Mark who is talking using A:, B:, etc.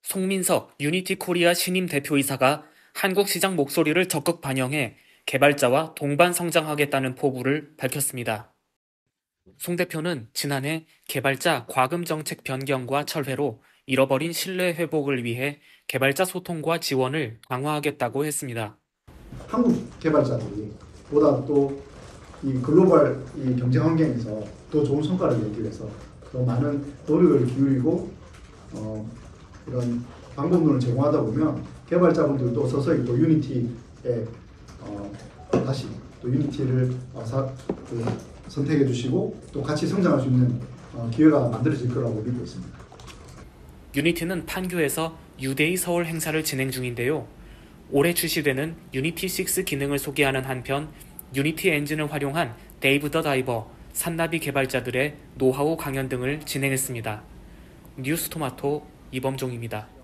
A: 송민석 유니티 코리아 신임 대표이사가 한국 시장 목소리를 적극 반영해 개발자와 동반 성장하겠다는 포부를 밝혔습니다. 송 대표는 지난해 개발자 과금 정책 변경과 철회로 잃어버린 신뢰 회복을 위해 개발자 소통과 지원을 강화하겠다고 했습니다.
B: 한국 개발자들이 보다 또 이 글로벌 이 경쟁 환경에서 더 좋은 성과를 내기 위해서 더 많은 노력을 기울이고 이런 방법론을 제공하다 보면 개발자분들도 서서히 또 유니티에 다시 또 유니티를 선택해 주시고 또 같이 성장할 수 있는 기회가 만들어질 거라고 믿고 있습니다.
A: 유니티는 판교에서 유데이 서울 행사를 진행 중인데요. 올해 출시되는 유니티 6 기능을 소개하는 한편 유니티 엔진을 활용한 데이브 더 다이버, 산나비 개발자들의 노하우 강연 등을 진행했습니다. 뉴스토마토 이범종입니다.